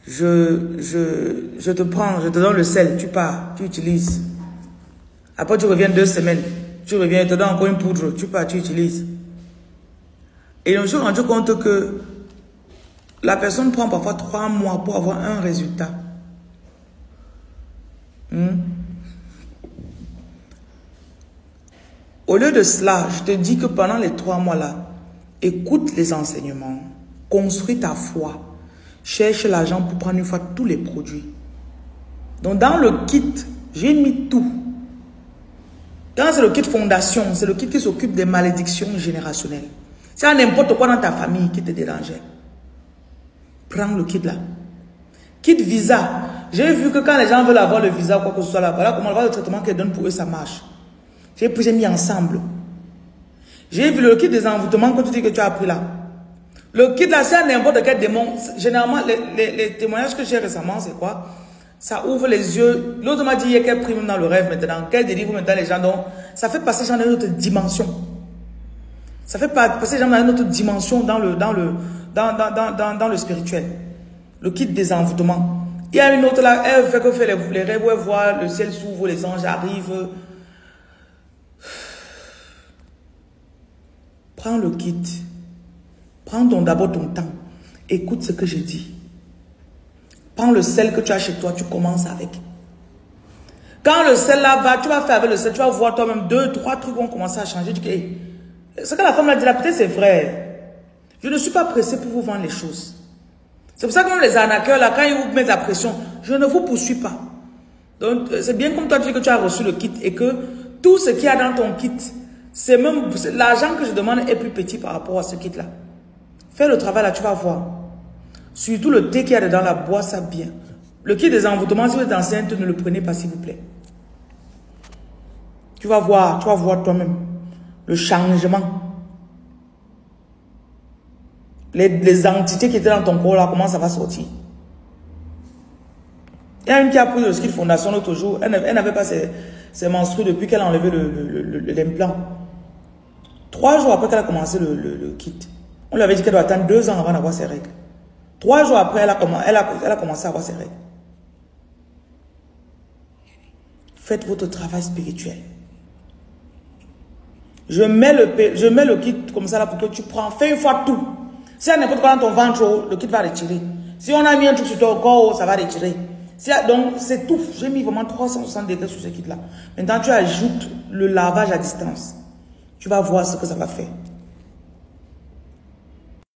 je te prends, je te donne le sel, tu pars, tu utilises. Après, tu reviens 2 semaines. Tu reviens, je te donne encore une poudre, tu pars, tu utilises. Et je me suis rendu compte que la personne prend parfois 3 mois pour avoir un résultat. Au lieu de cela, je te dis que pendant les 3 mois-là, écoute les enseignements, construis ta foi, cherche l'argent pour prendre une fois tous les produits. Donc dans le kit, j'ai mis tout. Quand c'est le kit fondation, c'est le kit qui s'occupe des malédictions générationnelles. Si y a n'importe quoi dans ta famille qui te dérangeait, prends le kit là. Kit visa. J'ai vu que quand les gens veulent avoir le visa ou quoi que ce soit là, voilà comment le traitement qu'elle donne pour eux, ça marche. J'ai mis ensemble. J'ai vu le kit des envoûtements que tu dis que tu as appris là. Le kit là, c'est n'importe quel démon. Généralement, les témoignages que j'ai récemment, c'est quoi? Ça ouvre les yeux. L'autre m'a dit hier qu'elle prie même dans le rêve maintenant. Qu'elle délivre maintenant les gens. Donc, ça fait passer les gens dans une autre dimension. Ça fait passer les gens dans une autre dimension dans le spirituel. Le kit des envoûtements. Il y a une autre là, elle fait que fait les rêves où elle voit le ciel s'ouvre, les anges arrivent. Prends le kit. Prends d'abord ton temps. Écoute ce que je dis. Prends le sel que tu as chez toi, tu commences avec. Quand le sel là va, tu vas faire avec le sel, tu vas voir toi-même 2, 3 trucs vont commencer à changer. Tu dis, hey, ce que la femme l'a dit là, peut-être c'est vrai. Je ne suis pas pressé pour vous vendre les choses. C'est pour ça que même les arnaqueurs là, quand ils vous mettent la pression, je ne vous poursuis pas. Donc c'est bien comme toi tu dis que tu as reçu le kit et que tout ce qu'il y a dans ton kit, c'est même l'argent que je demande est plus petit par rapport à ce kit là. Fais le travail là, tu vas voir. Surtout le thé qu'il y a dedans, la bois ça bien. Le kit des envoûtements, si vous êtes enceinte, ne le prenez pas s'il vous plaît. Tu vas voir toi-même le changement. Les entités qui étaient dans ton corps là, comment ça va sortir. Il y a une qui a pris le ski de fondation l'autre jour, elle n'avait pas ses menstrues depuis qu'elle a enlevé l'implant. 3 jours après qu'elle a commencé le kit. On lui avait dit qu'elle doit attendre 2 ans avant d'avoir ses règles. 3 jours après, elle a commencé à avoir ses règles. Faites votre travail spirituel. Je mets le kit comme ça là pour que tu prends. Fais une fois tout. Si y a n'importe quoi dans ton ventre, le kit va retirer. Si on a mis un truc sur ton corps, ça va retirer. Donc c'est tout. J'ai mis vraiment 360 degrés sur ce kit là. Maintenant tu ajoutes le lavage à distance. Tu vas voir ce que ça va faire.